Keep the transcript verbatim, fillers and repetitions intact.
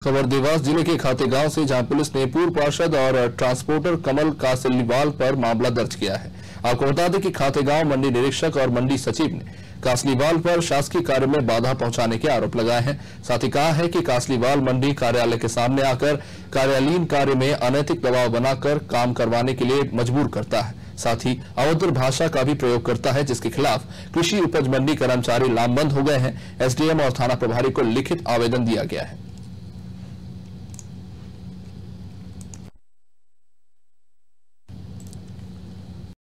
खबर देवास जिले के खातेगांव से, जहां पुलिस ने पूर्व पार्षद और ट्रांसपोर्टर कमल कासलीवाल पर मामला दर्ज किया है। आपको बता दें कि खातेगांव मंडी निरीक्षक और मंडी सचिव ने कासलीवाल पर शासकीय कार्य में बाधा पहुंचाने के आरोप लगाए हैं। साथ ही कहा है कि कासलीवाल मंडी कार्यालय के सामने आकर कार्यालयीन कार्य में अनैतिक दबाव बनाकर काम करवाने के लिए मजबूर करता है। साथ ही अभद्र भाषा का भी प्रयोग करता है, जिसके खिलाफ कृषि उपज मंडी कर्मचारी लामबंद हो गए हैं। एसडीएम और थाना प्रभारी को लिखित आवेदन दिया गया है।